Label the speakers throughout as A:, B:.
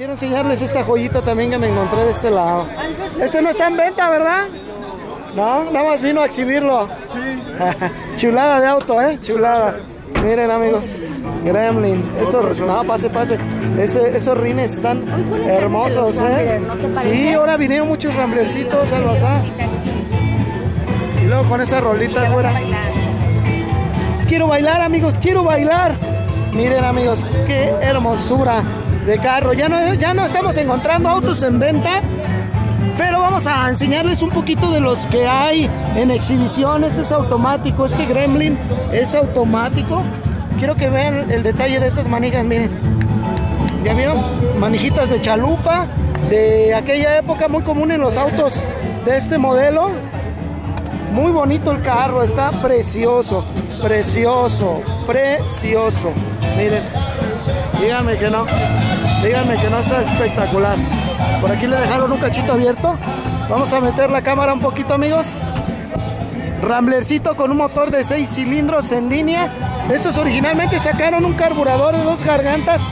A: Quiero enseñarles esta joyita también que me encontré de este lado. Este no está en venta, ¿verdad? No, nada más vino a exhibirlo. Sí. Chulada de auto, chulada. Miren, amigos, Gremlin. No, pase. Esos rines están hermosos, Sí, ahora vinieron muchos ramblercitos al bazar. Y luego con esas rolitas, fuera. Quiero bailar, amigos, quiero bailar. Miren, amigos, qué hermosura de carro. Ya no estamos encontrando autos en venta, pero vamos a enseñarles un poquito de los que hay en exhibición. Este es automático, este Gremlin es automático. Quiero que vean el detalle de estas manijas, miren. ¿Ya vieron? Manijitas de chalupa, de aquella época, muy común en los autos de este modelo. Muy bonito el carro, está precioso, precioso. Miren, díganme que no está espectacular. Por aquí le dejaron un cachito abierto. Vamos a meter la cámara un poquito, amigos. Ramblercito con un motor de 6 cilindros en línea. Estos originalmente sacaron un carburador de 2 gargantas.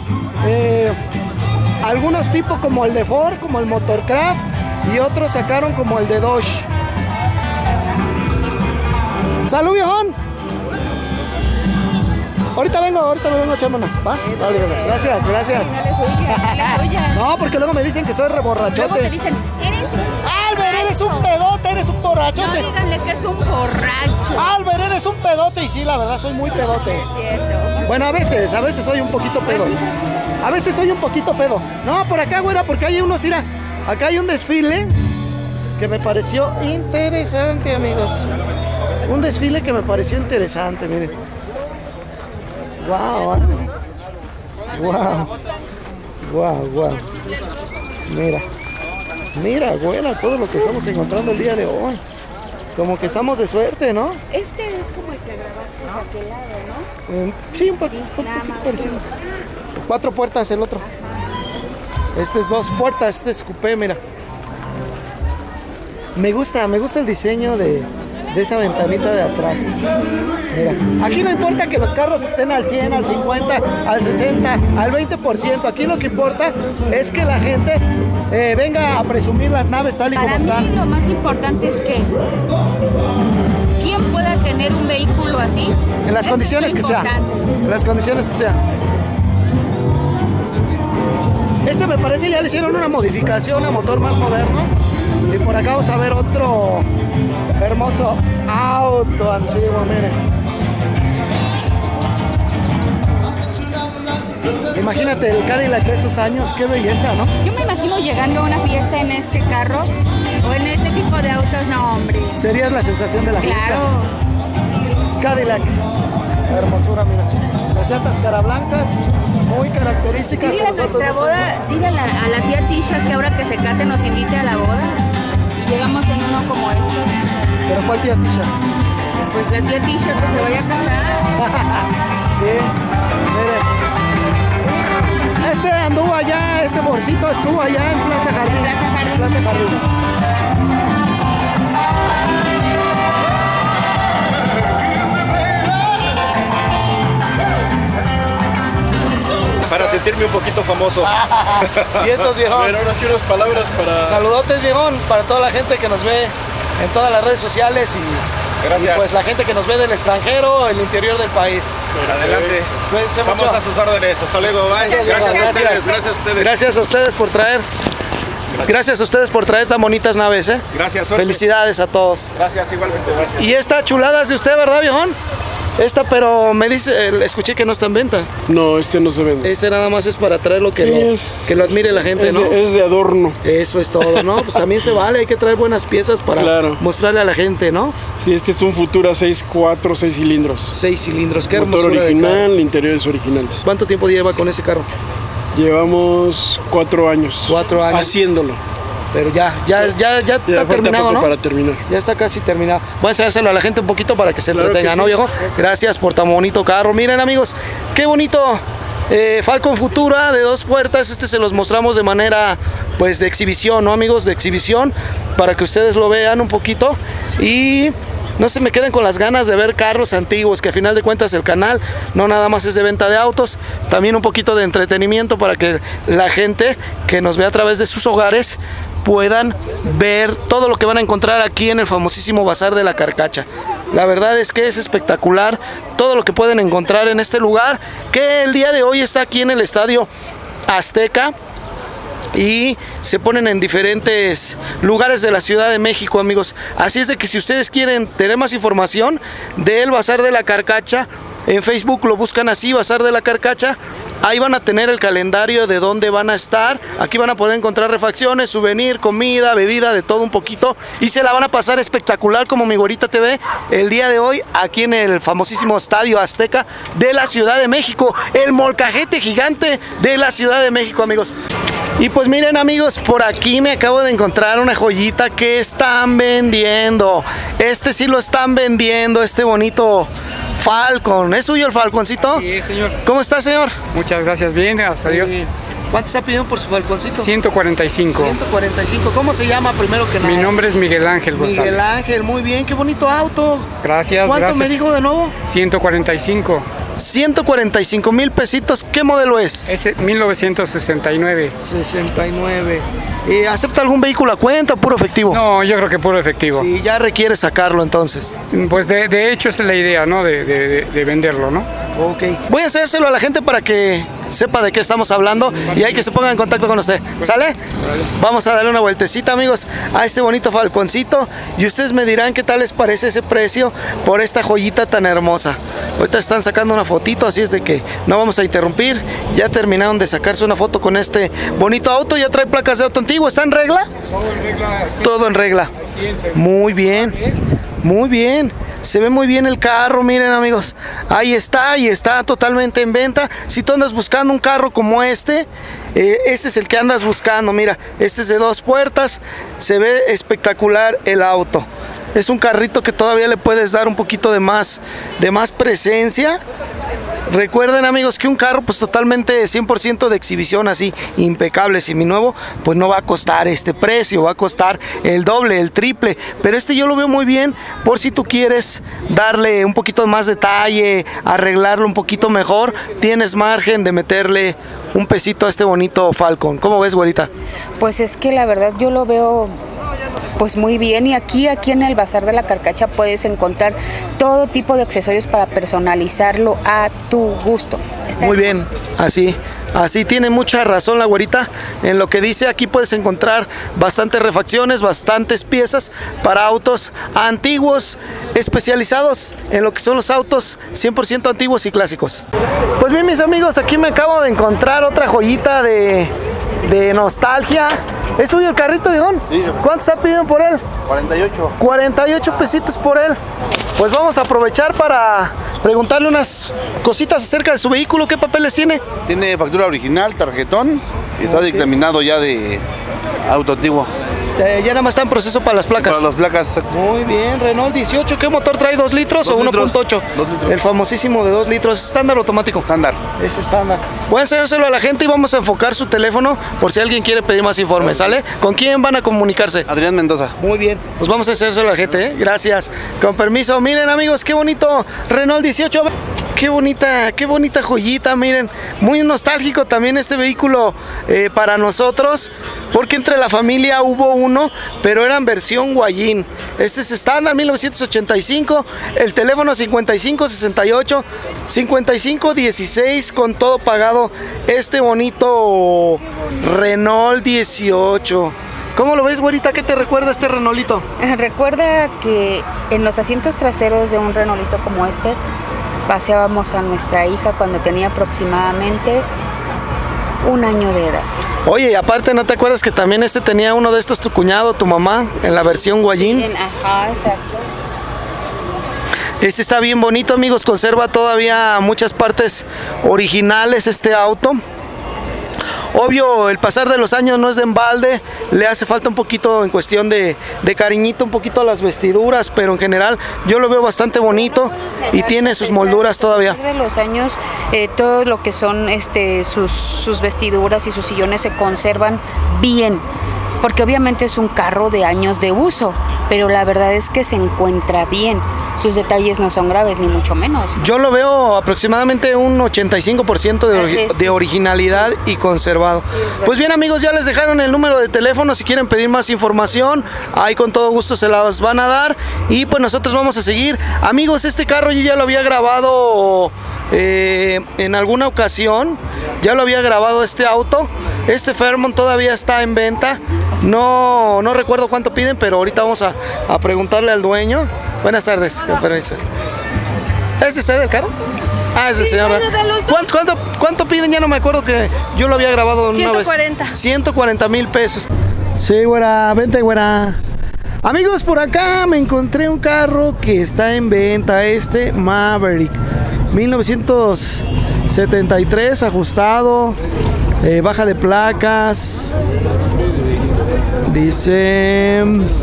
A: Algunos tipos como el de Ford, como el Motorcraft, y otros sacaron como el de Dodge. ¡Salud, viejón! Ahorita vengo, chamana. ¿Va? Vale, gracias. No, porque luego me dicen que soy reborrachote.
B: Luego te dicen, eres un...
A: ¡Albert, eres un pedote, eres un borrachote!
B: No, díganle que es un borracho.
A: ¡Albert, eres un pedote! Y sí, la verdad, soy muy pedote.
B: Es cierto.
A: Bueno, a veces soy un poquito pedo. No, por acá, güera, porque hay unos, mira. Acá hay un desfile que me pareció interesante, amigos. Un desfile que me pareció interesante, miren. Wow. Mira, güera, todo lo que estamos encontrando el día de hoy. Como que estamos de suerte, ¿no?
B: Este es como el que grabaste de aquel lado, ¿no?
A: Sí, un poquito parecido. 4 puertas el otro. Este es 2 puertas, este es coupé, mira. Me gusta el diseño de esa ventanita de atrás. Mira, aquí no importa que los carros estén al 100, al 50, al 60, al 20%. Aquí lo que importa es que la gente venga a presumir las naves tal y como están.
B: Para mí lo más importante es que ¿quién pueda tener un vehículo así?
A: En las condiciones que sea. En las condiciones que sea. Este me parece ya le hicieron una modificación a motor más moderno. Y por acá vamos a ver otro hermoso auto antiguo, miren. Imagínate el Cadillac de esos años, qué belleza, ¿no?
B: Yo me imagino llegando a una fiesta en este carro o en este tipo de autos, no, hombre.
A: Serías la sensación de la fiesta.
B: Claro.
A: Cadillac, hermosura, mira. Las llantas cara blancas, muy características.
B: Dile a nuestra boda, dile a la tía Tisha que ahora que se case nos invite a la boda. Llegamos en uno como este.
A: ¿Pero cuál tía Tisha?
B: Pues la tía Tisha que se vaya a casar.
A: Sí, mire. Este anduvo allá, este borcito estuvo allá en Plaza Jardín.
B: En Plaza Jardín.
A: Plaza Jardín.
C: Para sentirme un poquito famoso.
A: Y estos, viejón.
C: Pero ahora sí unas palabras para...
A: Saludotes, viejón, para toda la gente que nos ve en todas las redes sociales y pues la gente que nos ve del extranjero, el interior del país.
C: Adelante. Estamos a sus órdenes. Hasta luego. Bye. Gracias a ustedes.
A: Gracias a ustedes por traer. Gracias a ustedes por traer tan bonitas naves,
C: Gracias. Suerte.
A: Felicidades a todos.
C: Gracias, igualmente. Bye.
A: Y esta chulada es de usted, ¿verdad, viejón? Esta, pero me dice, escuché que no está en venta.
D: No, este no se vende.
A: Este nada más es para traerlo que lo admire la gente, ¿no?
D: Es de adorno.
A: Eso es todo, ¿no? Pues también se vale, hay que traer buenas piezas para mostrarle a la gente, ¿no?
D: Sí, este es un Futura 6.4, 6 cilindros.
A: 6 cilindros, qué hermoso.
D: Motor original, interiores originales.
A: ¿Cuánto tiempo lleva con ese carro?
D: Llevamos 4 años.
A: 4 años.
D: Haciéndolo.
A: Pero ya está terminado, ¿no?
D: Para terminar.
A: Ya está casi terminado. Voy a enseñárselo a la gente un poquito para que se entretenga, ¿no, viejo? Gracias por tan bonito carro. Miren, amigos, qué bonito Falcon Futura de 2 puertas. Este se los mostramos de manera, pues, de exhibición, ¿no, amigos? De exhibición, para que ustedes lo vean un poquito. Y no se me queden con las ganas de ver carros antiguos, que a final de cuentas el canal no nada más es de venta de autos, también un poquito de entretenimiento para que la gente que nos ve a través de sus hogares puedan ver todo lo que van a encontrar aquí en el famosísimo Bazar de la Carcacha. La verdad es que es espectacular todo lo que pueden encontrar en este lugar, que el día de hoy está aquí en el Estadio Azteca y se ponen en diferentes lugares de la Ciudad de México, amigos. Así es de que si ustedes quieren tener más información del Bazar de la Carcacha, en Facebook lo buscan así, Bazar de la Carcacha. Ahí van a tener el calendario de dónde van a estar. Aquí van a poder encontrar refacciones, souvenir, comida, bebida, de todo un poquito. Y se la van a pasar espectacular como mi güerita TV el día de hoy aquí en el famosísimo Estadio Azteca de la Ciudad de México. El molcajete gigante de la Ciudad de México, amigos. Y pues miren, amigos, por aquí me acabo de encontrar una joyita que están vendiendo. Este sí lo están vendiendo, este bonito Falcon. ¿Es suyo el Falconcito?
E: Sí, señor.
A: ¿Cómo está, señor?
E: Muchas gracias, bien, gracias a Dios.
A: ¿Cuánto está pidiendo por su Falconcito?
E: 145.
A: 145. ¿Cómo se llama primero que nada?
E: Mi nombre es Miguel Ángel González.
A: Miguel Ángel, muy bien, qué bonito auto.
E: Gracias,
A: ¿Cuánto
E: gracias.
A: me dijo de nuevo?
E: 145.
A: 145,000 pesitos. ¿Qué modelo es?
E: Es 1969.
A: 69. ¿Acepta algún vehículo a cuenta o puro efectivo?
E: No, yo creo que puro efectivo.
A: Sí, ya requiere sacarlo entonces.
E: Pues de hecho esa es la idea, ¿no? De venderlo, ¿no?
A: Ok. Voy a hacérselo a la gente para que sepa de qué estamos hablando y hay que se ponga en contacto con usted. ¿Sale? Vamos a darle una vueltecita, amigos, a este bonito Falconcito y ustedes me dirán qué tal les parece ese precio por esta joyita tan hermosa. Ahorita están sacando una fotito, así es de que no vamos a interrumpir. Ya terminaron de sacarse una foto con este bonito auto. Ya trae placas de auto antiguo. ¿Está en regla?
E: Todo en regla. Sí.
A: Todo en regla. Muy bien. Muy bien. Se ve muy bien el carro, miren, amigos. Ahí está, y está totalmente en venta. Si tú andas buscando un carro como este es el que andas buscando. Mira, este es de 2 puertas. Se ve espectacular el auto. Es un carrito que todavía le puedes dar un poquito de más presencia. Recuerden, amigos, que un carro pues totalmente 100% de exhibición, así impecable, seminuevo, pues no va a costar este precio, va a costar el doble, el triple, pero este yo lo veo muy bien por si tú quieres darle un poquito más detalle, arreglarlo un poquito mejor, tienes margen de meterle un pesito a este bonito Falcon. ¿Cómo ves, güerita?
B: Pues es que la verdad yo lo veo pues muy bien, y aquí en el Bazar de la Carcacha puedes encontrar todo tipo de accesorios para personalizarlo a tu gusto. Está
A: muy
B: hermoso.
A: bien, así tiene mucha razón la güerita en lo que dice. Aquí puedes encontrar bastantes refacciones, bastantes piezas para autos antiguos, especializados en lo que son los autos 100% antiguos y clásicos. Pues bien, mis amigos, aquí me acabo de encontrar otra joyita de nostalgia. ¿Es suyo el carrito, viejón?
C: Sí.
A: ¿Cuánto está pidiendo por él?
C: 48.
A: 48 pesitos por él. Pues vamos a aprovechar para preguntarle unas cositas acerca de su vehículo. ¿Qué papeles tiene?
C: Tiene factura original, tarjetón y está dictaminado ya de auto antiguo.
A: Ya nada más está en proceso para las placas.
C: Para las placas.
A: Muy bien, Renault 18. ¿Qué motor trae? ¿2 litros o 1.8?
C: 2 litros.
A: El famosísimo de 2 litros. ¿Estándar o automático?
C: Estándar.
A: Es estándar. Voy a enseñárselo a la gente y vamos a enfocar su teléfono por si alguien quiere pedir más informes, ¿sale? ¿Con quién van a comunicarse?
C: Adrián Mendoza.
A: Muy bien, pues vamos a enseñárselo a la gente, ¿eh? Gracias. Con permiso. Miren, amigos, qué bonito Renault 18. Qué bonita joyita, miren. Muy nostálgico también este vehículo para nosotros, porque entre la familia hubo uno, pero eran versión Guayín. Este es estándar 1985, el teléfono 5568 5516 con todo pagado. Este bonito Renault 18. ¿Cómo lo ves, güerita? ¿Qué te recuerda este Renaultito?
B: Recuerda que en los asientos traseros de un Renaultito como este paseábamos a nuestra hija cuando tenía aproximadamente 1 año de edad.
A: Oye, y aparte, ¿no te acuerdas que también este tenía uno de estos tu cuñado, tu mamá, en la versión Guayín?
B: Ajá, exacto.
A: Este está bien bonito, amigos, conserva todavía muchas partes originales este auto. Obvio, el pasar de los años no es de embalde, le hace falta un poquito en cuestión de cariñito, un poquito a las vestiduras, pero en general yo lo veo bastante bonito y tiene sus molduras todavía.
B: A pesar de los años, todo lo que son sus vestiduras y sus sillones se conservan bien, porque obviamente es un carro de años de uso. pero la verdad es que se encuentra bien. Sus detalles no son graves, ni mucho menos.
A: Yo lo veo aproximadamente un 85% de originalidad y conservado. Pues bien, amigos, ya les dejaron el número de teléfono. Si quieren pedir más información, ahí con todo gusto se las van a dar. Y pues nosotros vamos a seguir. Amigos, este carro yo ya lo había grabado en alguna ocasión. Ya lo había grabado este auto. Este Fairmont todavía está en venta. No recuerdo cuánto piden, pero ahorita vamos a preguntarle al dueño. Buenas tardes, con permiso. ¿Es usted el carro? Ah, es el señor. Bueno, ¿Cuánto piden? Ya no me acuerdo, que yo lo había grabado una vez. 140,000 pesos. Sí, güera, vente, güera. Amigos, por acá me encontré un carro que está en venta, este Maverick 1973, ajustado, baja de placas, dice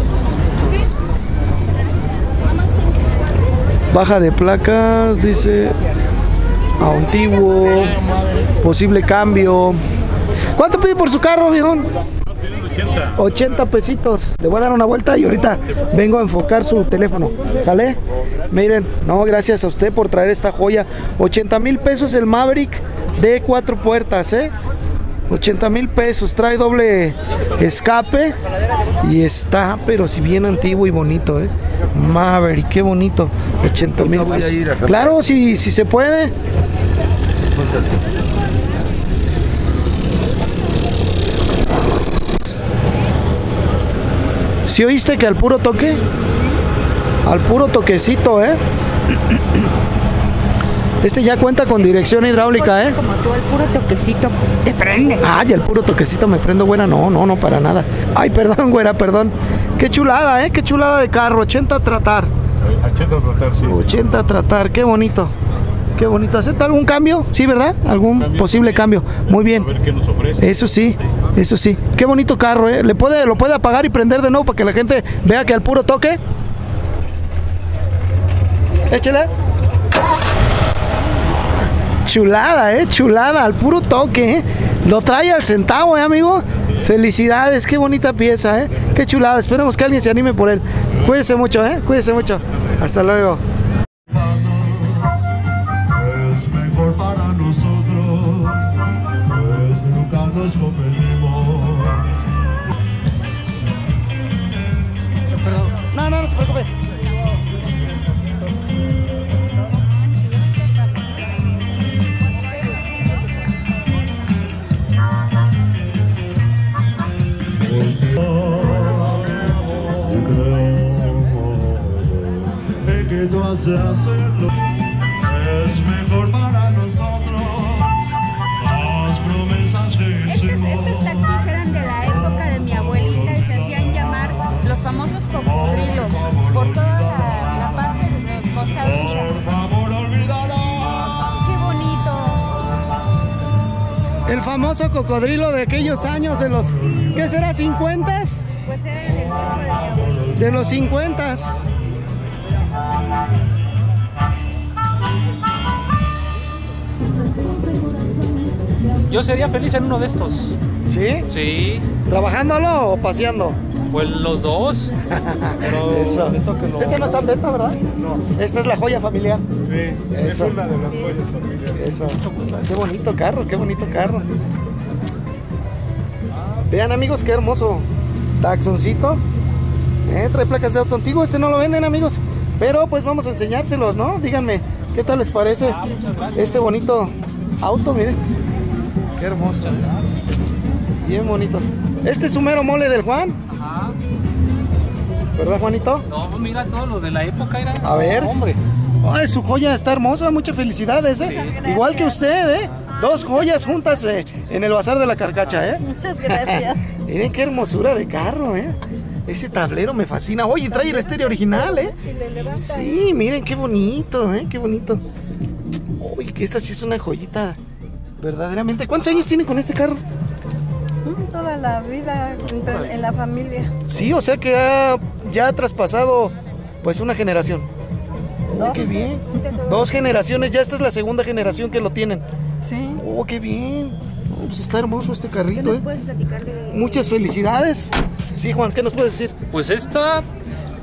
A: baja de placas, dice antiguo, posible cambio. ¿Cuánto pide por su carro, viejón? 80 pesitos. Le voy a dar una vuelta y ahorita vengo a enfocar su teléfono. ¿Sale? Miren, no, gracias a usted por traer esta joya. 80,000 pesos el Maverick de 4 puertas, 80,000 pesos. Trae doble escape y está, pero si bien antiguo y bonito, Maverick, qué bonito. 80,000 pesos. Claro, si se puede. ¿Sí oíste que al puro toque? Al puro toquecito, Este ya cuenta con dirección hidráulica,
B: Como tú, al puro toquecito te prende.
A: Ay, al puro toquecito me prendo, güera. No, para nada. Ay, perdón, güera, perdón. Qué chulada, qué chulada de carro. 80 a tratar.
F: 80 a tratar, sí.
A: 80 a tratar, qué bonito. Qué bonito. ¿Acepta algún cambio? Sí, ¿verdad? ¿Algún posible cambio? Muy bien.
F: A ver qué nos ofrece.
A: Eso sí. Qué bonito carro, ¿Lo puede apagar y prender de nuevo para que la gente vea que al puro toque? Échale. Chulada, chulada, al puro toque, Lo trae al centavo, amigo. Felicidades, qué bonita pieza, Qué chulada. Esperemos que alguien se anime por él. Cuídese mucho, Cuídese mucho. Hasta luego.
G: Es mejor para nosotros, pues nunca nos convenimos.
A: No se preocupe.
G: Que tú has de hacerlo, es mejor para nosotros las promesas que hicimos.
B: Estos taxis eran de la época de mi abuelita y se hacían llamar los famosos cocodrilos por toda la parte de los costados. Mira,
G: Por favor, olvídalo.
B: qué bonito.
A: El famoso cocodrilo de aquellos años, de los, ¿qué será, 50s?
B: Pues era en el tiempo de mi abuelita.
A: De los 50s.
H: Yo sería feliz en uno de estos.
A: ¿Sí?
H: Sí,
A: ¿Trabajándolo o paseando?
H: pues los dos. Pero
A: Eso.
H: esto que lo...
A: Este no está en venta, ¿verdad? No. Esta es la joya familiar.
F: Sí, es
A: Eso.
F: una de las joyas familiares.
A: Eso. Qué bonito carro, qué bonito carro. Vean, amigos, qué hermoso taxoncito. Trae placas de auto antiguo. Este no lo venden, amigos. Pero pues vamos a enseñárselos, ¿no? Díganme, ¿qué tal les parece este bonito auto? Miren. Qué hermoso. Bien bonito. Este es un mero mole del Juan.
H: Ajá.
A: ¿Verdad, Juanito?
H: No, mira todo lo de la época era...
A: A ver.
H: Hombre.
A: Ay, su joya está hermosa, muchas felicidades, Igual que usted, Dos joyas juntas en el Bazar de la Carcacha,
I: Muchas gracias.
A: Miren qué hermosura de carro, Ese tablero me fascina. Oye, trae el estéreo original, Sí, miren qué bonito, qué bonito. Uy, que esta sí es una joyita, verdaderamente. ¿Cuántos años tiene con este carro?
I: Toda la vida en la familia.
A: Sí, o sea que ya ha traspasado pues una generación.
I: Dos.
A: Qué bien. 2 generaciones, ya esta es la segunda generación que lo tienen.
I: Sí.
A: Oh, qué bien. Oh, pues está hermoso este
B: ¿Qué
A: carrito,
B: nos puedes platicar de...?
A: Muchas felicidades. Sí, Juan, ¿qué nos puedes decir?
H: Pues esta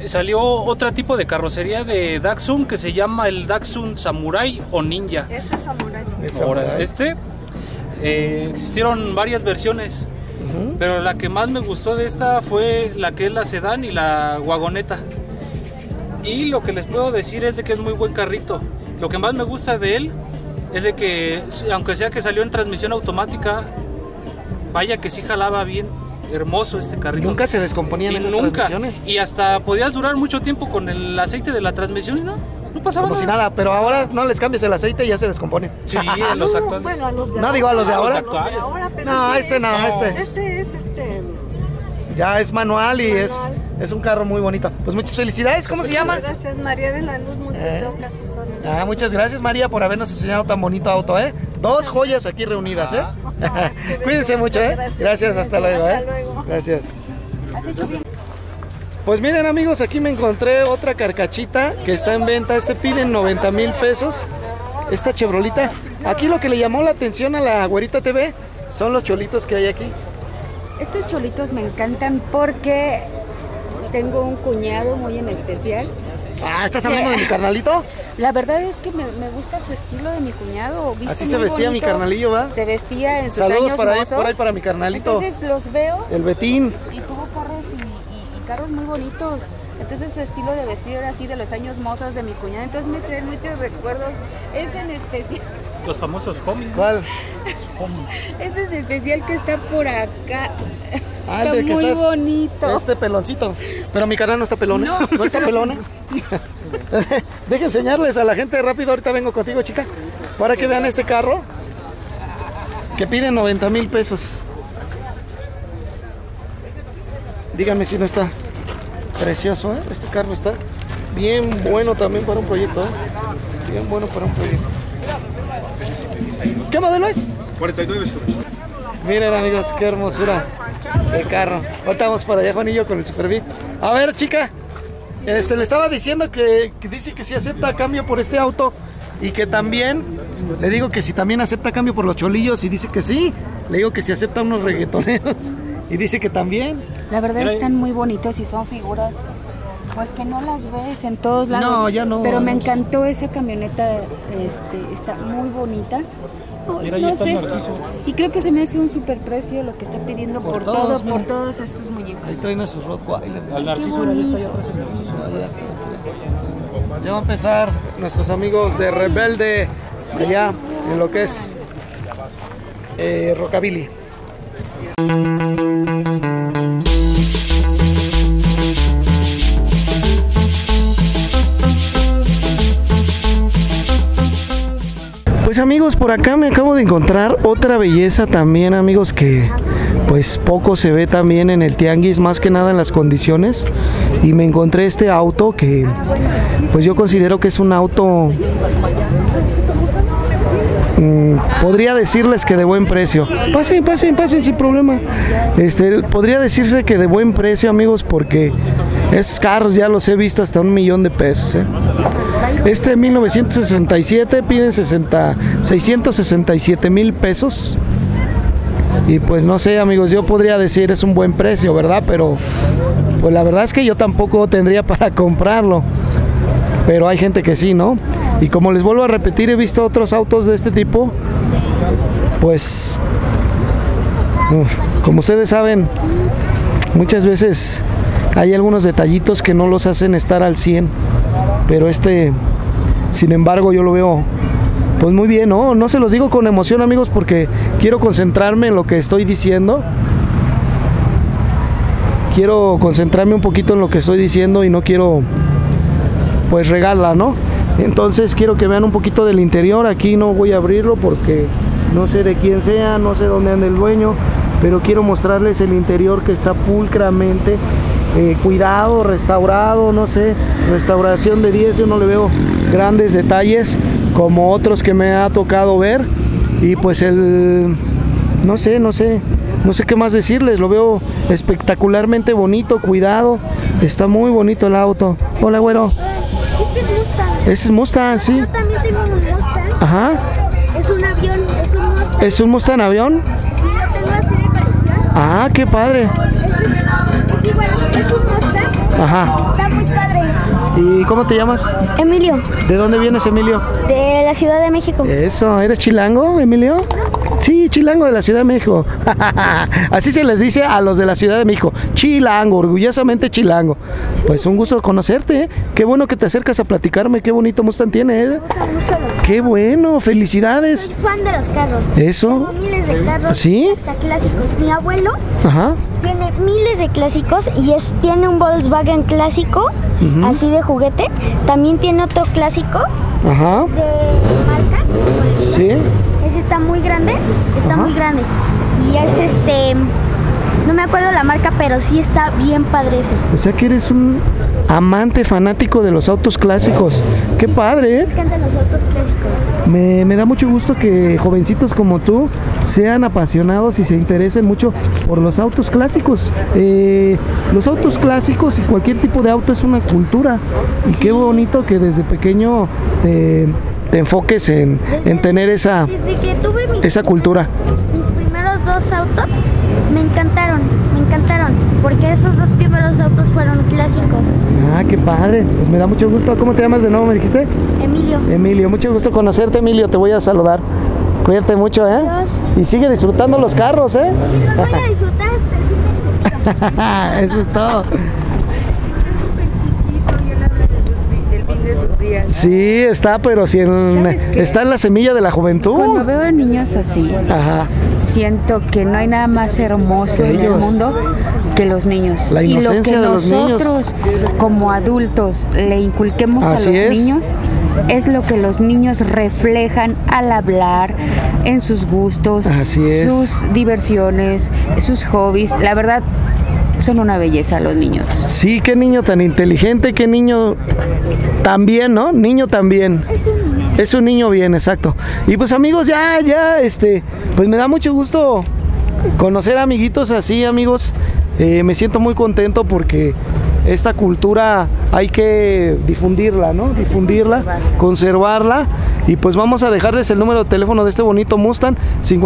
H: salió otro tipo de carrocería de Datsun que se llama el Datsun Samurai o Ninja.
I: Este es Samurai.
H: Ahora, existieron varias versiones, pero la que más me gustó de esta fue la que es la sedán y la wagoneta. Y lo que les puedo decir es de que es muy buen carrito. Lo que más me gusta de él es de que, aunque sea que salió en transmisión automática, vaya que sí jalaba bien. Hermoso este carrito.
A: Nunca se descomponían esas transmisiones.
H: Y hasta podías durar mucho tiempo con el aceite de la transmisión y no pasaba
A: como si nada, pero ahora no les cambies el aceite y ya se descompone.
H: Sí, a los actuales.
I: Bueno, a los de
A: no digo a los de ahora.
I: Pero
A: no, este
I: es
A: ya es manual y es un carro muy bonito. Pues muchas felicidades. ¿Cómo se llama?
I: Gracias, María de la Luz Montes de Oca, Susana.
A: Muchas gracias, María, por habernos enseñado tan bonito auto, ¿eh? Dos joyas aquí reunidas, ¿eh? Cuídense mucho, ¿eh? Gracias, hasta luego, ¿eh? Gracias.
B: ¿Has hecho bien?
A: Pues miren, amigos, aquí me encontré otra carcachita que está en venta. Piden 90,000 pesos. Esta Chevrolita. Aquí lo que le llamó la atención a la Güerita TV son los cholitos que hay aquí.
B: Estos cholitos me encantan porque tengo un cuñado muy en especial.
A: ¿Estás hablando de mi carnalito?
B: La verdad es que me gusta su estilo de mi cuñado.
A: Así se vestía mi carnalillo, ¿va?
B: Se vestía en sus
A: Saludos
B: años
A: por
B: mozos.
A: ahí para mi carnalito.
B: Entonces los veo.
A: El Betín.
B: Y tuvo carros y carros muy bonitos. Entonces su estilo de vestir era así de los años mozos de mi cuñado. Entonces me trae muchos recuerdos. Es en especial.
H: Los famosos cómics.
A: ¿Cuál?
B: Este es especial que está por acá. Está
A: el de que
B: muy
A: estás,
B: bonito.
A: Este peloncito. Pero mi carnal no está pelona. No está pelona. Deja enseñarles a la gente rápido. Ahorita vengo contigo, chica. Para que vean este carro. Que piden 90,000 pesos. Díganme si no está precioso, ¿eh? Este carro está bien bueno también para un proyecto, ¿eh? Bien bueno para un proyecto. ¿Qué modelo es?
C: 49.
A: Miren, amigos, qué hermosura el carro. Ahorita vamos para allá, Juanillo, con el Super B. A ver, chica, se le estaba diciendo que dice que sí acepta cambio por este auto y que también, le digo que si también acepta cambio por los cholillos y dice que sí. Le digo que si acepta unos reggaetoneros y dice que también.
B: La verdad están muy bonitos y son figuras pues que no las ves en todos lados.
A: No, ya no.
B: Pero me encantó esa camioneta, está muy bonita.
H: Mira,
B: no
H: está
B: sé.
H: Narciso.
B: Y creo que se me hace un super precio lo que está pidiendo por todos estos muñecos.
A: Ahí traen a sus Rottweiler.
H: Al Narciso,
B: Qué
H: ahí está
B: bonito.
H: allá atrás el Narciso.
A: Ya está aquí. Ya va a empezar nuestros amigos de Rebelde allá en lo que es Rockabilly. Pues amigos, por acá me acabo de encontrar otra belleza también, amigos, que pues poco se ve también en el tianguis, más que nada en las condiciones. Y me encontré este auto que pues yo considero que es un auto, podría decirles que de buen precio. Pasen sin problema. Podría decirse que de buen precio, amigos, porque esos carros ya los he visto hasta 1,000,000 de pesos, ¿eh? Este 1967 piden 667,000 pesos. Y pues no sé, amigos, yo podría decir es un buen precio, ¿verdad? Pero pues la verdad es que yo tampoco tendría para comprarlo. Pero hay gente que sí, ¿no? Y como les vuelvo a repetir, he visto otros autos de este tipo. Pues como ustedes saben, muchas veces hay algunos detallitos que no los hacen estar al 100. Pero sin embargo, yo lo veo pues muy bien, ¿no? No se los digo con emoción, amigos, porque quiero concentrarme en lo que estoy diciendo. Quiero concentrarme un poquito en lo que estoy diciendo y no quiero pues regarla, ¿no? Entonces quiero que vean un poquito del interior. Aquí no voy a abrirlo porque no sé de quién sea, no sé dónde anda el dueño, pero quiero mostrarles el interior, que está pulcramente cuidado, restaurado, no sé, restauración de 10. Yo no le veo grandes detalles como otros que me ha tocado ver. Y pues no sé qué más decirles. Lo veo espectacularmente bonito, cuidado. Está muy bonito el auto. Hola, güero.
J: Este es Mustang.
A: Ese es Mustang, sí.
J: Yo también tengo un Mustang.
A: Ajá.
J: Es un avión, es un Mustang.
A: ¿Es un Mustang avión?
J: Sí, lo tengo así de colección.
A: Ah, qué padre.
J: Es igual, es un Mustang.
A: Ajá.
J: Está muy padre
A: ¿Y cómo te llamas?
J: Emilio,
A: ¿De dónde vienes, Emilio?
J: de la Ciudad de México.
A: Eso, ¿eres chilango, Emilio? Sí, chilango de la Ciudad de México. Así se les dice a los de la Ciudad de México. Chilango, orgullosamente chilango. Pues un gusto conocerte, ¿eh? Qué bueno que te acercas a platicarme. Qué bonito Mustang tiene, ¿eh?
J: Me gustan mucho los carros.
A: Qué bueno, felicidades.
J: Soy fan de los carros.
A: Eso.
J: Tengo miles de carros.
A: ¿Sí?
J: Hasta clásicos. Mi abuelo
A: Ajá.
J: tiene miles de clásicos y tiene un Volkswagen clásico, así de juguete. También tiene otro clásico
A: Ajá.
J: de marca.
A: Sí.
J: Ese está muy grande, muy grande. Y es no me acuerdo la marca, pero sí está bien padre ese.
A: O sea que eres un amante fanático de los autos clásicos. Qué padre, ¿eh?
J: Me encantan los autos clásicos.
A: Me da mucho gusto que jovencitos como tú sean apasionados y se interesen mucho por los autos clásicos. Los autos clásicos y cualquier tipo de auto es una cultura. Y qué bonito que desde pequeño te enfoques en tener esa
J: Desde que tuve
A: esa cultura.
J: Mis primeros dos autos me encantaron, porque esos dos primeros autos fueron clásicos.
A: Ah, qué padre. Pues me da mucho gusto. ¿Cómo te llamas de nuevo, me dijiste?
J: Emilio.
A: Emilio, mucho gusto conocerte, Emilio. Te voy a saludar. Cuídate mucho, ¿eh?
J: Adiós.
A: Y sigue disfrutando los carros, ¿eh?
J: Los voy a disfrutar hasta el fin de
A: Eso es todo.
B: De sus días.
A: Sí, está, pero si
B: ¿Sabes qué?
A: está en la semilla de la juventud.
B: Cuando veo a niños así,
A: Ajá.
B: siento que no hay nada más hermoso en el
A: Ellos.
B: mundo que los niños.
A: La inocencia
B: y
A: de
B: lo
A: los
B: que
A: niños.
B: nosotros como adultos le inculquemos
A: Así
B: a los
A: es.
B: niños es lo que los niños reflejan al hablar, en sus gustos,
A: Así es.
B: sus diversiones, sus hobbies. La verdad, son una belleza los niños.
A: Sí, qué niño tan inteligente, qué niño también, ¿no? Niño también.
J: Es un niño.
A: Es un niño bien, exacto. Y pues amigos, pues me da mucho gusto conocer amiguitos así, amigos. Me siento muy contento porque esta cultura hay que difundirla, ¿no? Difundirla, conservarla. Y pues vamos a dejarles el número de teléfono de este bonito Mustang,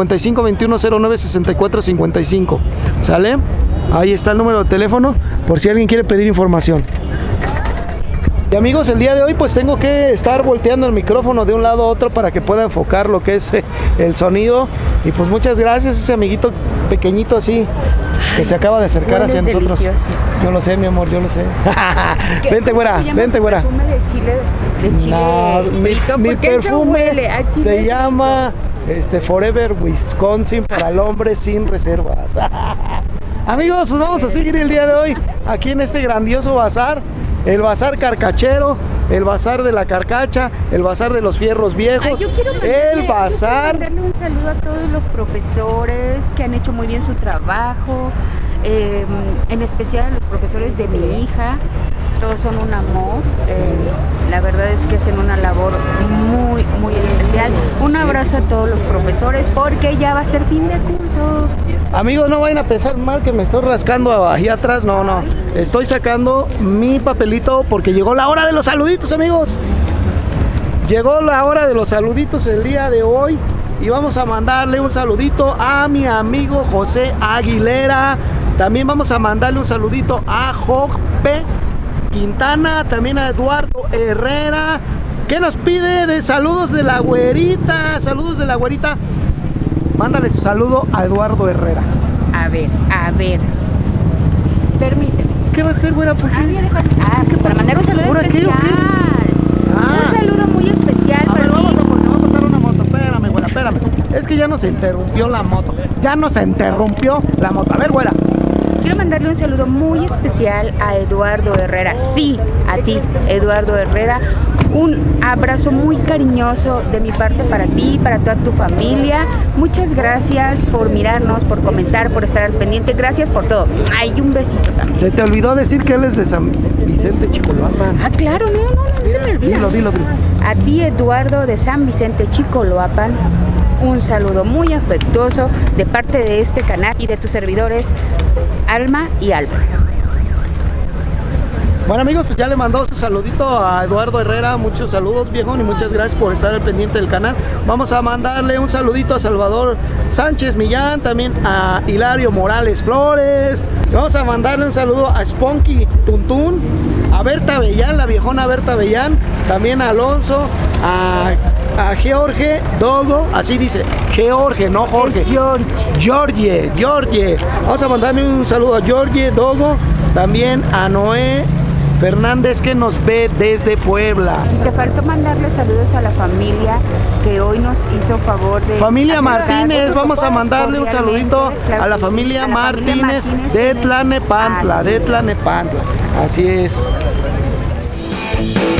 A: 5521096455. ¿Sale? Ahí está el número de teléfono por si alguien quiere pedir información. Y amigos, el día de hoy pues tengo que estar volteando el micrófono de un lado a otro para que pueda enfocar lo que es el sonido. Y pues muchas gracias a ese amiguito pequeñito así que se acaba de acercar hacia nosotros.
B: Delicioso.
A: Yo lo sé, mi amor, yo lo sé. Vente, güera, vente, güera.
B: Perfume de chile
A: No,
B: frito,
A: mi
B: porque eso
A: perfume
B: huele a chile
A: se
B: frito.
A: llama Forever Wisconsin para el hombre sin reservas. Amigos, pues vamos a seguir el día de hoy aquí en este grandioso bazar. El bazar carcachero, el bazar de la carcacha, el bazar de los fierros viejos,
B: Ay, yo quiero
A: el bazar.
B: mandarle un saludo a todos los profesores que han hecho muy bien su trabajo, en especial a los profesores de mi hija. Todos son un amor, la verdad es que hacen una labor muy, muy especial. Un abrazo a todos los profesores porque ya va a ser fin de curso.
A: Amigos, no vayan a pensar mal que me estoy rascando ahí atrás, no. Estoy sacando mi papelito porque llegó la hora de los saluditos, amigos. Llegó la hora de los saluditos el día de hoy y vamos a mandarle un saludito a mi amigo José Aguilera. También vamos a mandarle un saludito a Jope Quintana, también a Eduardo Herrera. ¿Qué nos pide de saludos de la güerita? Saludos de la güerita. Mándale su saludo a Eduardo Herrera.
B: A ver. Permíteme.
A: ¿Qué va a hacer, güera? ¿Por qué?
B: Para mandar un saludo
A: ¿Ahora qué, o qué?
B: especial. Un saludo muy especial
A: A
B: para
A: ver,
B: mí.
A: vamos a pasar una moto. Espérame, güera, espérame. Es que ya nos interrumpió la moto. A ver, güera.
B: Quiero mandarle un saludo muy especial a Eduardo Herrera. Sí, a ti, Eduardo Herrera. Un abrazo muy cariñoso de mi parte para ti, para toda tu familia. Muchas gracias por mirarnos, por comentar, por estar al pendiente. Gracias por todo. Ay, un besito también.
A: Se te olvidó decir que él es de San Vicente Chicoloapan.
B: Ah, claro, no se me olvida.
A: Dilo.
B: A ti, Eduardo de San Vicente Chicoloapan, un saludo muy afectuoso de parte de este canal y de tus servidores, Alma y Álvaro.
A: Bueno amigos, pues ya le mandó su saludito a Eduardo Herrera, muchos saludos viejón y muchas gracias por estar al pendiente del canal. Vamos a mandarle un saludito a Salvador Sánchez Millán, también a Hilario Morales Flores, y vamos a mandarle un saludo a Spunky Tuntún, a Berta Bellán, la viejona Berta Bellán, también a Alonso, a George Dogo, así dice, George, no Jorge, George. Vamos a mandarle un saludo a George Dogo, también a Noé Fernández que nos ve desde Puebla.
B: Te faltó mandarle saludos a la familia que hoy nos hizo favor de...
A: Familia Martínez, vamos a mandarle un saludito a la familia Martínez de Tlanepantla, Así es.